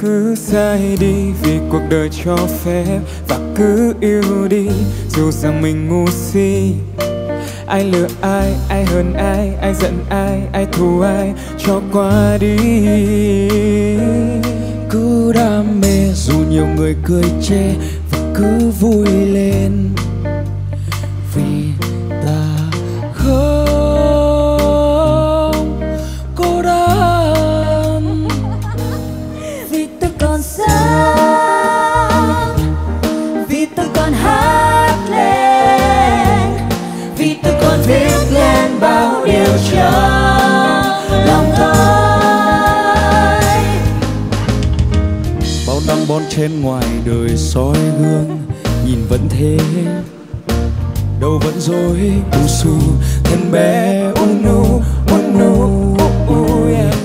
Cứ sai đi vì cuộc đời cho phép, và cứ yêu đi dù rằng mình ngu si. Ai lừa ai, ai hờn ai, ai giận ai, ai thù ai, cho qua đi. Cứ đam mê dù nhiều người cười chê, và cứ vui lên vì ta không cô đơn. Vì tôi còn sống, vì tôi còn hát lên, vì tôi còn viết lên bao điều trong lòng tôi. Bao năm bon trên ngoài đời soi gương, nhìn vẫn thế, đâu vẫn dối bù xù thân bé unu yeah.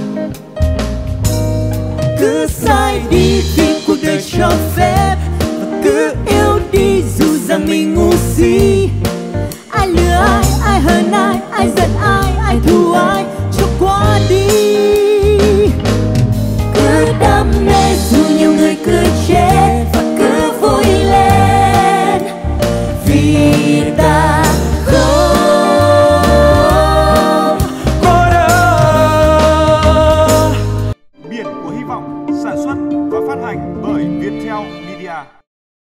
Cứ sai đi vì cuộc đời cho phép, và cứ yêu đi dù rằng mình ngu si. Ai lừa ai, ai hờn ai, ai giận